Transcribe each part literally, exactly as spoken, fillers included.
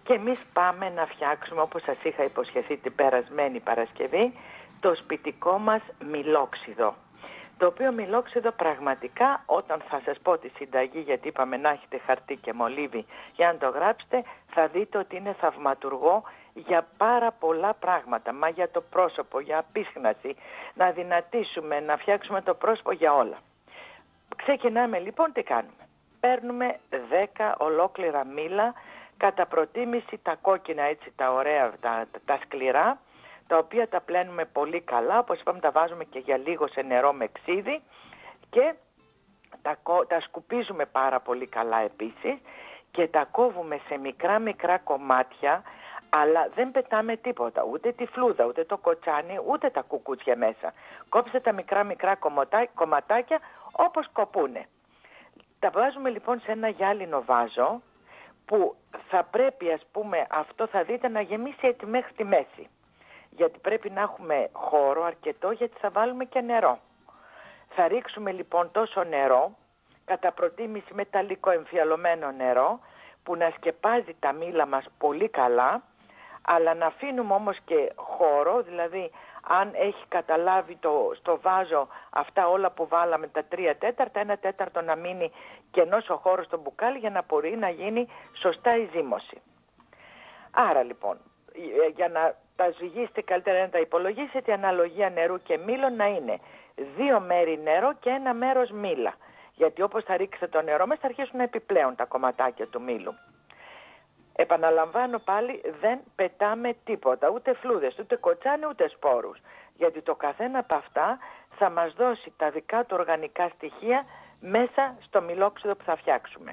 Και εμείς πάμε να φτιάξουμε, όπως σας είχα υποσχεθεί την περασμένη Παρασκευή, το σπιτικό μας μιλόξιδο. Το οποίο μιλόξιδο πραγματικά, όταν θα σας πω τη συνταγή, γιατί είπαμε να έχετε χαρτί και μολύβι για να το γράψετε, θα δείτε ότι είναι θαυματουργό για πάρα πολλά πράγματα. Μα για το πρόσωπο, για απίσχναση, να δυνατήσουμε, να φτιάξουμε το πρόσωπο, για όλα. Ξεκινάμε λοιπόν, τι κάνουμε. Παίρνουμε δέκα ολόκληρα μήλα, κατά προτίμηση τα κόκκινα, έτσι τα ωραία, τα, τα σκληρά, τα οποία τα πλένουμε πολύ καλά, όπως είπαμε τα βάζουμε και για λίγο σε νερό με ξύδι και τα, τα σκουπίζουμε πάρα πολύ καλά επίσης και τα κόβουμε σε μικρά μικρά κομμάτια, αλλά δεν πετάμε τίποτα, ούτε τη φλούδα, ούτε το κοτσάνι, ούτε τα κουκούτσια μέσα. Κόψτε τα μικρά μικρά κομματάκια όπως κοπούνε. Τα βάζουμε λοιπόν σε ένα γυάλινο βάζο που θα πρέπει, ας πούμε, αυτό θα δείτε να γεμίσει έτσι μέχρι τη μέση. Γιατί πρέπει να έχουμε χώρο αρκετό, γιατί θα βάλουμε και νερό. Θα ρίξουμε λοιπόν τόσο νερό, κατά προτίμηση μεταλλικό εμφιαλωμένο νερό, που να σκεπάζει τα μήλα μας πολύ καλά, αλλά να αφήνουμε όμως και χώρο, δηλαδή αν έχει καταλάβει το, στο βάζο αυτά όλα που βάλαμε, τα τρία τέταρτα, ένα τέταρτο να μείνει κενός ο χώρος στο μπουκάλι για να μπορεί να γίνει σωστά η ζύμωση. Άρα λοιπόν, για να τα ζυγίσετε καλύτερα, να τα υπολογίσετε, η αναλογία νερού και μήλων να είναι δύο μέρη νερό και ένα μέρος μήλα. Γιατί όπως θα ρίξετε το νερό μέσα θα αρχίσουν να επιπλέουν τα κομματάκια του μήλου. Επαναλαμβάνω πάλι, δεν πετάμε τίποτα, ούτε φλούδες, ούτε κοτσάνι, ούτε σπόρους. Γιατί το καθένα από αυτά θα μας δώσει τα δικά του οργανικά στοιχεία μέσα στο μιλόξιδο που θα φτιάξουμε.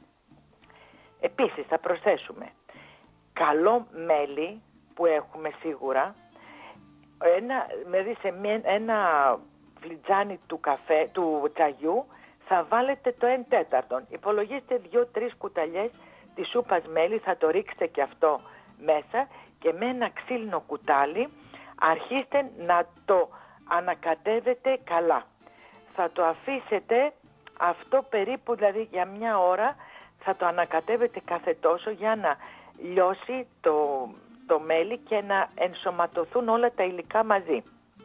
Επίσης θα προσθέσουμε καλό μέλι που έχουμε σίγουρα, ένα, δηλαδή σε ένα φλιτζάνι του, καφέ, του τσαγιού θα βάλετε το ένα τέταρτο. Υπολογίστε δύο τρεις κουταλιές τη σούπας μέλι, θα το ρίξετε και αυτό μέσα και με ένα ξύλινο κουτάλι αρχίστε να το ανακατεύετε καλά. Θα το αφήσετε αυτό περίπου, δηλαδή για μια ώρα θα το ανακατεύετε κάθε τόσο για να λιώσει το, το μέλι και να ενσωματωθούν όλα τα υλικά μαζί.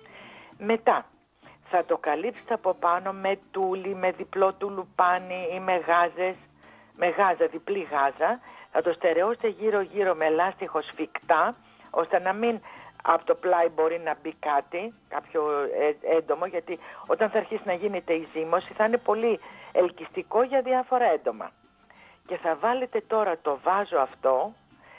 Μετά θα το καλύψετε από πάνω με τούλι, με διπλό τουλουπάνι ή με γάζες, με γάζα, διπλή γάζα. Θα το στερεώσετε γύρω γύρω με λάστιχο σφιχτά, ώστε να μην από το πλάι μπορεί να μπει κάτι, κάποιο έντομο, γιατί όταν θα αρχίσει να γίνεται η ζύμωση θα είναι πολύ ελκυστικό για διάφορα έντομα. Και θα βάλετε τώρα το βάζο αυτό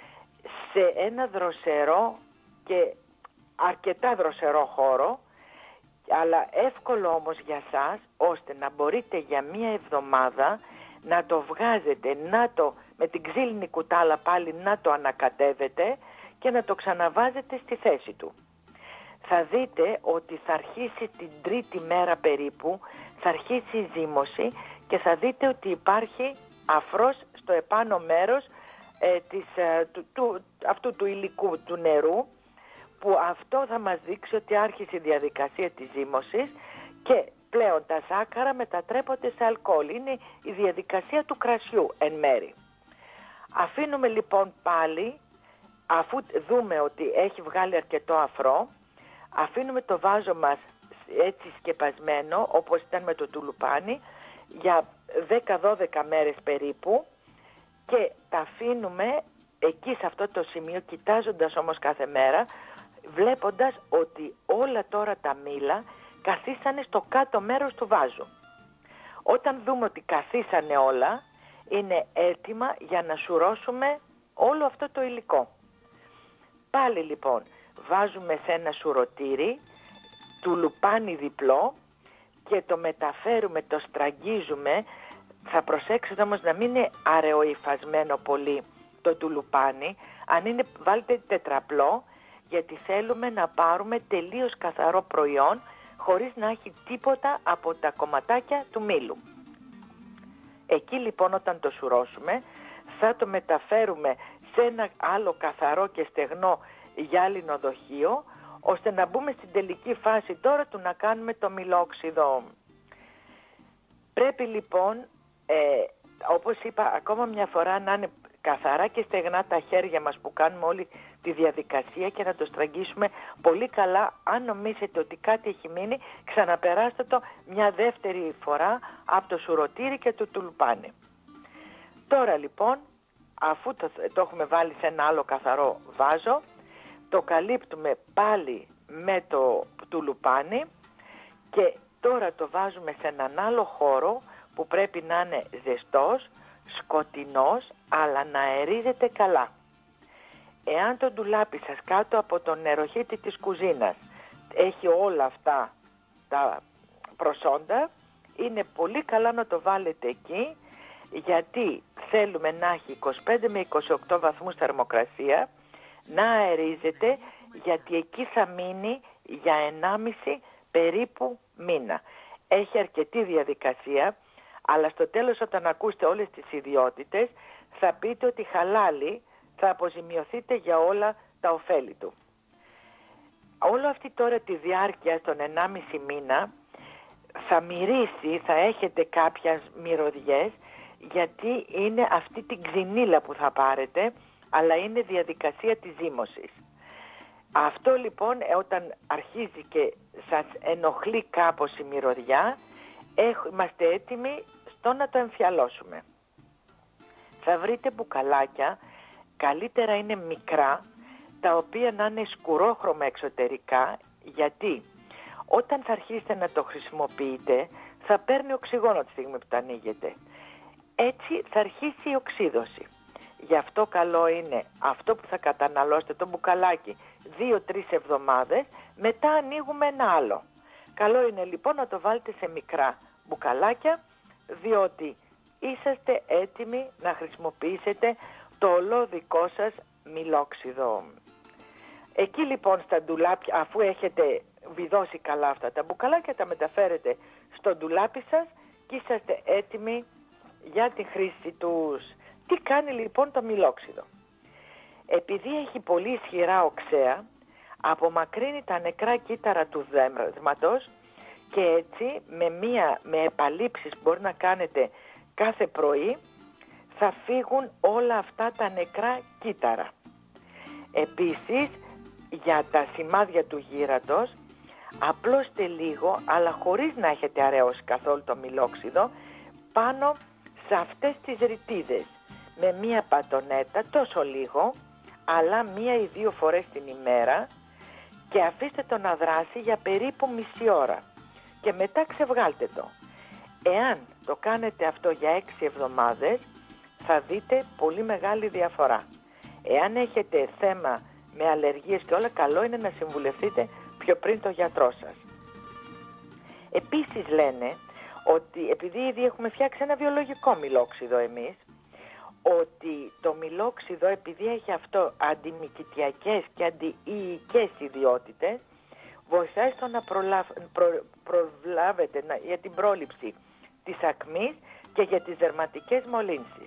σε ένα δροσερό και αρκετά δροσερό χώρο, αλλά εύκολο όμως για σας, ώστε να μπορείτε για μία εβδομάδα να το βγάζετε, να το, με την ξύλινη κουτάλα πάλι να το ανακατεύετε και να το ξαναβάζετε στη θέση του. Θα δείτε ότι θα αρχίσει την τρίτη μέρα περίπου, θα αρχίσει η ζύμωση και θα δείτε ότι υπάρχει αφρός στο επάνω μέρος ε, της, ε, του, του, αυτού του υλικού του νερού, που αυτό θα μας δείξει ότι άρχισε η διαδικασία της ζύμωσης και πλέον τα σάκχαρα μετατρέπονται σε αλκοόλ. Είναι η διαδικασία του κρασιού εν μέρη. Αφήνουμε λοιπόν πάλι, αφού δούμε ότι έχει βγάλει αρκετό αφρό, αφήνουμε το βάζο μας έτσι σκεπασμένο όπως ήταν με το τουλουπάνι για δέκα δώδεκα μέρες περίπου και τα αφήνουμε εκεί σε αυτό το σημείο, κοιτάζοντας όμως κάθε μέρα, βλέποντας ότι όλα τώρα τα μήλα καθίσανε στο κάτω μέρος του βάζου. Όταν δούμε ότι καθίσανε όλα, είναι έτοιμα για να σουρώσουμε όλο αυτό το υλικό. Πάλι λοιπόν βάζουμε σε ένα σουρωτήρι τουλουπάνι διπλό και το μεταφέρουμε, το στραγγίζουμε. Θα προσέξετε όμως να μην είναι αραιοϊφασμένο πολύ το τουλουπάνι. Αν είναι, βάλτε τετραπλό, γιατί θέλουμε να πάρουμε τελείως καθαρό προϊόν χωρίς να έχει τίποτα από τα κομματάκια του μήλου. Εκεί λοιπόν όταν το σουρώσουμε θα το μεταφέρουμε σε ένα άλλο καθαρό και στεγνό γυάλινο δοχείο, ώστε να μπούμε στην τελική φάση τώρα του να κάνουμε το μιλόξιδο. Πρέπει λοιπόν, ε, όπως είπα ακόμα μια φορά, να είναι καθαρά και στεγνά τα χέρια μας που κάνουμε όλη τη διαδικασία και να το στραγγίσουμε πολύ καλά. Αν νομίζετε ότι κάτι έχει μείνει, ξαναπεράστε το μια δεύτερη φορά από το σουρωτήρι και το τουλουπάνι. Τώρα λοιπόν, αφού το, το έχουμε βάλει σε ένα άλλο καθαρό βάζο, το καλύπτουμε πάλι με το τουλουπάνι και τώρα το βάζουμε σε έναν άλλο χώρο που πρέπει να είναι ζεστός, σκοτεινός, αλλά να αερίζεται καλά. Εάν το ντουλάπι σας κάτω από τον νεροχύτη της κουζίνας έχει όλα αυτά τα προσόντα, είναι πολύ καλά να το βάλετε εκεί, γιατί θέλουμε να έχει είκοσι πέντε με είκοσι οκτώ βαθμούς θερμοκρασία, να αερίζεται, γιατί εκεί θα μείνει για ενάμιση περίπου μήνα. Έχει αρκετή διαδικασία, αλλά στο τέλος όταν ακούσετε όλες τις ιδιότητες θα πείτε ότι χαλάλι θα αποζημιωθείτε για όλα τα ωφέλη του. Όλο αυτή τώρα τη διάρκεια στον ενάμιση μήνα θα μυρίσει, θα έχετε κάποιες μυρωδιές, γιατί είναι αυτή την ξυνήλα που θα πάρετε, αλλά είναι διαδικασία της ζύμωσης. Αυτό λοιπόν όταν αρχίζει και σας ενοχλεί κάπως η μυρωδιά, είμαστε έτοιμοι στο να το εμφιαλώσουμε. Θα βρείτε μπουκαλάκια, καλύτερα είναι μικρά, τα οποία να είναι σκουρόχρωμα εξωτερικά, γιατί όταν θα αρχίσετε να το χρησιμοποιείτε θα παίρνει οξυγόνο τη στιγμή που το ανοίγετε. Έτσι θα αρχίσει η οξύδωση. Γι' αυτό καλό είναι αυτό που θα καταναλώσετε το μπουκαλάκι δύο τρεις εβδομάδες, μετά ανοίγουμε ένα άλλο. Καλό είναι λοιπόν να το βάλετε σε μικρά μπουκαλάκια, διότι είσαστε έτοιμοι να χρησιμοποιήσετε το ολό δικό σας μιλόξιδο. Εκεί λοιπόν στα ντουλάπια, αφού έχετε βιδώσει καλά αυτά τα μπουκαλάκια, τα μεταφέρετε στο ντουλάπι σας και είσαστε έτοιμοι για τη χρήση τους. Τι κάνει λοιπόν το μιλόξιδο? Επειδή έχει πολύ ισχυρά οξέα, απομακρύνει τα νεκρά κύτταρα του δέρματος και έτσι με, μία, με επαλήψεις που μπορεί να κάνετε κάθε πρωί θα φύγουν όλα αυτά τα νεκρά κύτταρα. Επίσης για τα σημάδια του γύρατος απλώστε λίγο, αλλά χωρίς να έχετε αραιώσει καθόλου το μιλόξιδο, πάνω σε αυτές τις ρητίδες με μία πατονέτα, τόσο λίγο, αλλά μία ή δύο φορές την ημέρα, και αφήστε το να δράσει για περίπου μισή ώρα και μετά ξεβγάλτε το. Εάν το κάνετε αυτό για έξι εβδομάδες θα δείτε πολύ μεγάλη διαφορά. Εάν έχετε θέμα με αλλεργίες και όλα, καλό είναι να συμβουλευτείτε πιο πριν το γιατρό σας. Επίσης λένε ότι επειδή ήδη έχουμε φτιάξει ένα βιολογικό μιλόξιδο εμείς, ότι το μιλόξιδο επειδή έχει αυτό αντιμικητιακές και αντιϊικές ιδιότητες, βοηθάει στο να προλάβ, προ, προλάβετε να, για την πρόληψη της ακμής και για τις δερματικές μολύνσεις.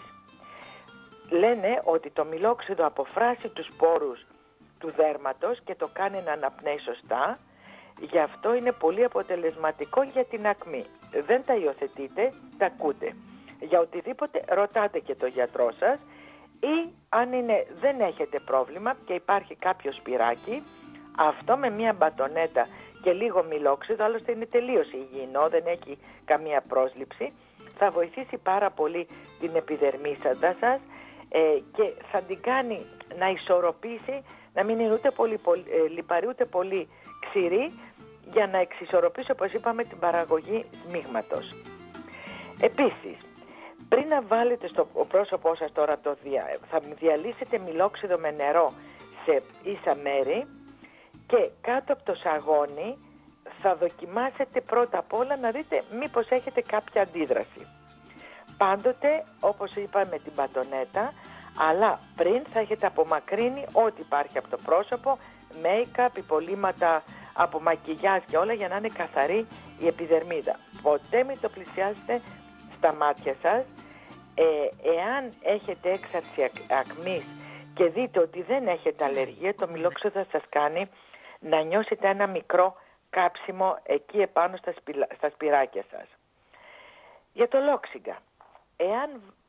Λένε ότι το μιλόξιδο αποφράσει τους σπόρους του δέρματος και το κάνει να αναπνέει σωστά, γι' αυτό είναι πολύ αποτελεσματικό για την ακμή. Δεν τα υιοθετείτε, τα ακούτε. Για οτιδήποτε ρωτάτε και το γιατρό σας, ή αν είναι, δεν έχετε πρόβλημα και υπάρχει κάποιο σπυράκι, αυτό με μια μπατονέτα και λίγο μιλόξιδο, άλλωστε είναι τελείως υγιεινό, δεν έχει καμία πρόσληψη, θα βοηθήσει πάρα πολύ την επιδερμίσαντα σας ε, και θα την κάνει να ισορροπήσει, να μην είναι ούτε πολύ, πολύ ε, λιπαρή ούτε πολύ ξηρή, για να εξισορροπήσει, όπως είπαμε, την παραγωγή σμίγματος. Επίσης, πριν να βάλετε στο πρόσωπό σας τώρα, το δια, θα διαλύσετε μιλόξιδο με νερό σε ίσα μέρη και κάτω από το σαγόνι θα δοκιμάσετε πρώτα απ' όλα να δείτε μήπως έχετε κάποια αντίδραση. Πάντοτε, όπως είπα, με την πατονέτα, αλλά πριν θα έχετε απομακρύνει ό,τι υπάρχει από το πρόσωπο, make-up, υπολείμματα από μακιγιάζ και όλα, για να είναι καθαρή η επιδερμίδα. Ποτέ μην το πλησιάσετε στα μάτια σας. Ε, εάν έχετε έξαρση ακμής και δείτε ότι δεν έχετε αλλεργία, το μιλόξιδο θα σας κάνει να νιώσετε ένα μικρό κάψιμο εκεί επάνω στα, σπι, στα σπυράκια σας. Για το λόξιγκα, εάν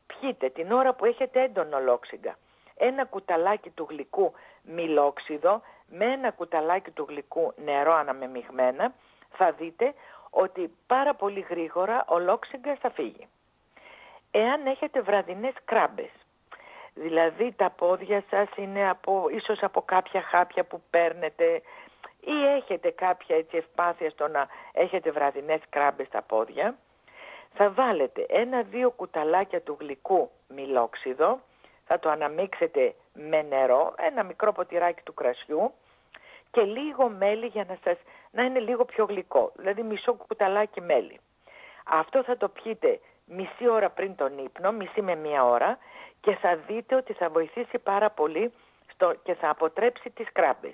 πιείτε την ώρα που έχετε έντονο λόξιγκα ένα κουταλάκι του γλυκού μιλόξιδο με ένα κουταλάκι του γλυκού νερό αναμεμειγμένα, θα δείτε ότι πάρα πολύ γρήγορα ο λόξιγκας θα φύγει. Εάν έχετε βραδινές κράμπες, δηλαδή τα πόδια σας είναι από, ίσως από κάποια χάπια που παίρνετε ή έχετε κάποια έτσι ευπάθεια στο να έχετε βραδινές κράμπες στα πόδια, θα βάλετε ένα-δύο κουταλάκια του γλυκού μιλόξιδο, θα το αναμίξετε με νερό, ένα μικρό ποτηράκι του κρασιού και λίγο μέλι για να, σας, να είναι λίγο πιο γλυκό, δηλαδή μισό κουταλάκι μέλι. Αυτό θα το πιείτε μισή ώρα πριν τον ύπνο, μισή με μία ώρα και θα δείτε ότι θα βοηθήσει πάρα πολύ στο, και θα αποτρέψει τις κράμπες.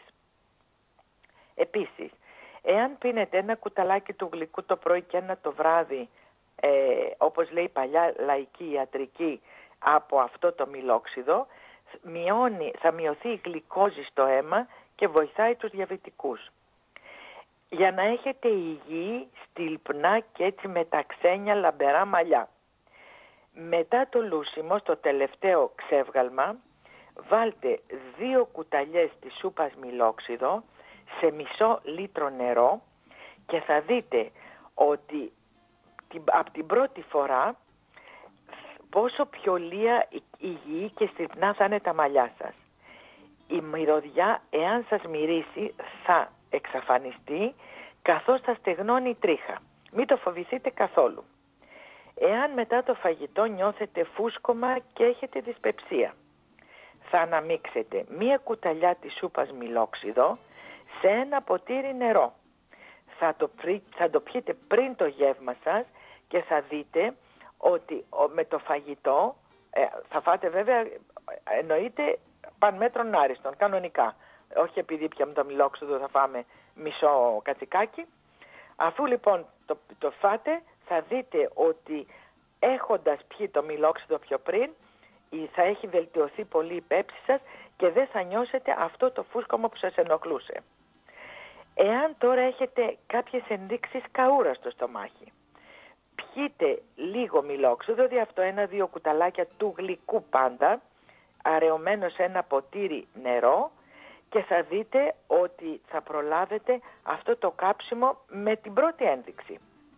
Επίσης, εάν πίνετε ένα κουταλάκι του γλυκού το πρωί και ένα το βράδυ, ε, όπως λέει η παλιά λαϊκή ιατρική, από αυτό το μιλόξιδο, μειώνει, θα μειωθεί η γλυκόζη στο αίμα και βοηθάει τους διαβητικούς. Για να έχετε υγιή, στυλπνά και έτσι με τα ξένια λαμπερά μαλλιά. Μετά το λούσιμο, στο τελευταίο ξεύγαλμα, βάλτε δύο κουταλιές της σούπας μιλόξιδο σε μισό λίτρο νερό και θα δείτε ότι από την πρώτη φορά πόσο πιο λία υγιή και στυπνά θα είναι τα μαλλιά σας. Η μυρωδιά, εάν σας μυρίσει, θα εξαφανιστεί καθώς θα στεγνώνει η τρίχα. Μην το φοβηθείτε καθόλου. Εάν μετά το φαγητό νιώθετε φούσκωμα και έχετε δυσπεψία, θα αναμίξετε μία κουταλιά της σούπας μιλόξιδο σε ένα ποτήρι νερό. Θα το, θα το πιείτε πριν το γεύμα σας και θα δείτε ότι με το φαγητό, ε, θα φάτε βέβαια, εννοείται παν μέτρον άριστον, κανονικά. Όχι επειδή πιάμε το μιλόξιδο θα φάμε μισό κατσικάκι. Αφού λοιπόν το, το φάτε, θα δείτε ότι έχοντας πιει το μιλόξιδο πιο πριν, θα έχει βελτιωθεί πολύ η πέψη σας και δεν θα νιώσετε αυτό το φούσκωμα που σας ενοχλούσε. Εάν τώρα έχετε κάποιες ενδείξεις καούρα στο στομάχι, πιείτε λίγο μιλόξιδο, δηλαδή αυτό ένα-δύο κουταλάκια του γλυκού πάντα, αραιωμένο σε ένα ποτήρι νερό και θα δείτε ότι θα προλάβετε αυτό το κάψιμο με την πρώτη ένδειξη.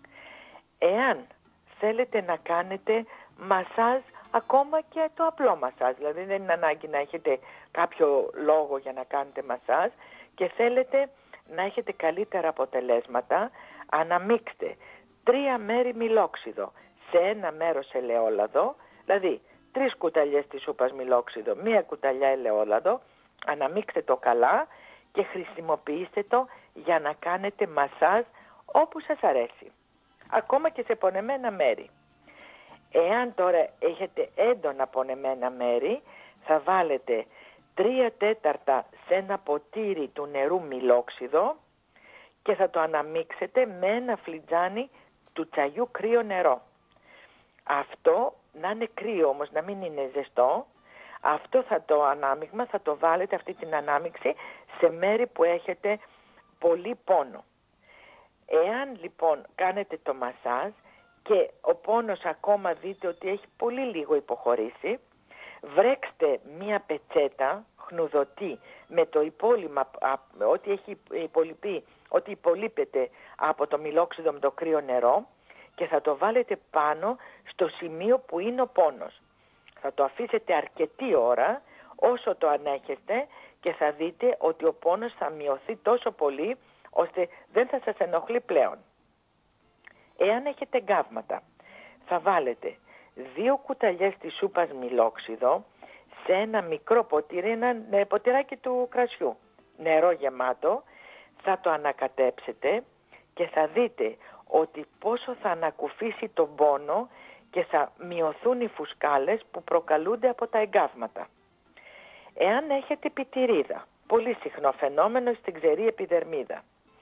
Εάν θέλετε να κάνετε μασάζ, ακόμα και το απλό μασάζ, δηλαδή δεν είναι ανάγκη να έχετε κάποιο λόγο για να κάνετε μασάζ και θέλετε να έχετε καλύτερα αποτελέσματα, αναμίξτε τρία μέρη μιλόξιδο σε ένα μέρος ελαιόλαδο, δηλαδή τρεις κουταλιές της σούπας μιλόξιδο, μία κουταλιά ελαιόλαδο, αναμίξτε το καλά και χρησιμοποιήστε το για να κάνετε μασάζ όπου σας αρέσει, ακόμα και σε πονεμένα μέρη. Εάν τώρα έχετε έντονα πονεμένα μέρη, θα βάλετε τρία τέταρτα σε ένα ποτήρι του νερού μιλόξιδο και θα το αναμίξετε με ένα φλιτζάνι του τσαγιού κρύο νερό. Αυτό να είναι κρύο όμως, να μην είναι ζεστό. Αυτό θα το ανάμειγμα, θα το βάλετε αυτή την ανάμιξη σε μέρη που έχετε πολύ πόνο. Εάν λοιπόν κάνετε το μασάζ και ο πόνος ακόμα δείτε ότι έχει πολύ λίγο υποχωρήσει, βρέξτε μία πετσέτα χνουδωτή με το υπόλοιμα, ό,τι έχει υπολοιπεί, ό,τι υπολείπεται από το μιλόξιδο με το κρύο νερό και θα το βάλετε πάνω στο σημείο που είναι ο πόνος. Θα το αφήσετε αρκετή ώρα όσο το ανέχεστε και θα δείτε ότι ο πόνος θα μειωθεί τόσο πολύ ώστε δεν θα σας ενοχλεί πλέον. Εάν έχετε γκάβματα, θα βάλετε δύο κουταλιές της σούπας μιλόξιδο σε ένα μικρό ποτήρι, ένα ποτηράκι του κρασιού, νερό γεμάτο, θα το ανακατέψετε και θα δείτε ότι πόσο θα ανακουφίσει τον πόνο και θα μειωθούν οι φουσκάλες που προκαλούνται από τα εγκάβματα. Εάν έχετε πιτηρίδα, πολύ συχνό φαινόμενο στην ξερή επιδερμίδα,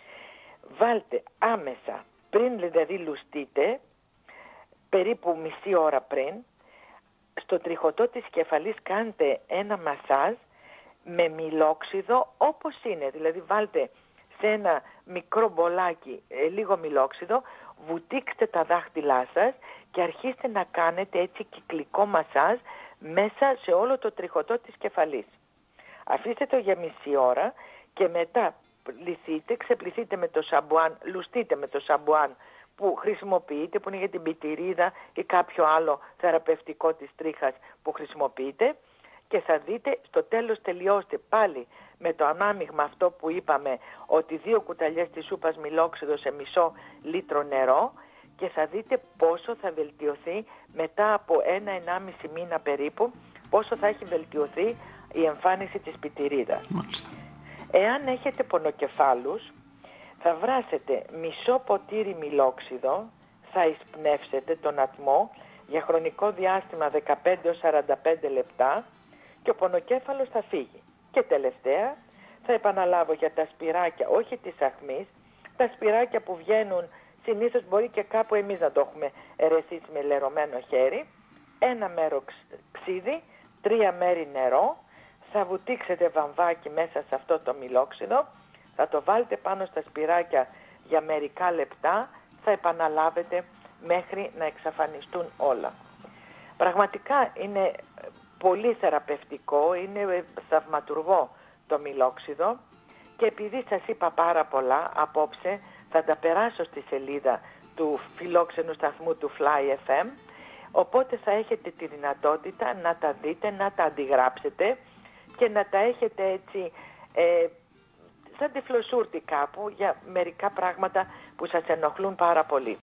βάλτε άμεσα, πριν δηλαδή λουστείτε, περίπου μισή ώρα πριν, στο τριχωτό της κεφαλής κάντε ένα μασάζ με μιλόξιδο όπως είναι. Δηλαδή βάλτε σε ένα μικρό μπολάκι ε, λίγο μιλόξιδο, βουτήξτε τα δάχτυλά σας και αρχίστε να κάνετε έτσι κυκλικό μασάζ μέσα σε όλο το τριχωτό της κεφαλής. Αφήστε το για μισή ώρα και μετά πληθείτε, ξεπληθείτε με το σαμπουάν, λουστείτε με το σαμπουάν που χρησιμοποιείτε, που είναι για την πιτηρίδα ή κάποιο άλλο θεραπευτικό της τρίχας που χρησιμοποιείτε, και θα δείτε στο τέλος τελειώστε πάλι με το ανάμειγμα αυτό που είπαμε, ότι δύο κουταλιές της σούπας μιλόξιδο σε μισό λίτρο νερό, και θα δείτε πόσο θα βελτιωθεί μετά από ένα-ενάμιση μήνα περίπου, πόσο θα έχει βελτιωθεί η εμφάνιση της πιτηρίδας. Μάλιστα. Εάν έχετε πονοκεφάλους, θα βράσετε μισό ποτήρι μιλόξιδο, θα εισπνεύσετε τον ατμό για χρονικό διάστημα δεκαπέντε έως σαράντα πέντε λεπτά και ο πονοκέφαλος θα φύγει. Και τελευταία θα επαναλάβω για τα σπυράκια, όχι της αχμής, τα σπυράκια που βγαίνουν, συνήθως μπορεί και κάπου εμείς να το έχουμε ερεθίσει με λερωμένο χέρι, ένα μέρο ξύδι, τρία μέρη νερό, θα βουτήξετε βαμβάκι μέσα σε αυτό το μιλόξιδο, θα το βάλετε πάνω στα σπυράκια για μερικά λεπτά, θα επαναλάβετε μέχρι να εξαφανιστούν όλα. Πραγματικά είναι πολύ θεραπευτικό, είναι θαυματουργό το μιλόξιδο, και επειδή σας είπα πάρα πολλά απόψε, θα τα περάσω στη σελίδα του φιλόξενου σταθμού του Fly εφ εμ, οπότε θα έχετε τη δυνατότητα να τα δείτε, να τα αντιγράψετε και να τα έχετε έτσι ε, σαν τυφλοσούρτη κάπου για μερικά πράγματα που σας ενοχλούν πάρα πολύ.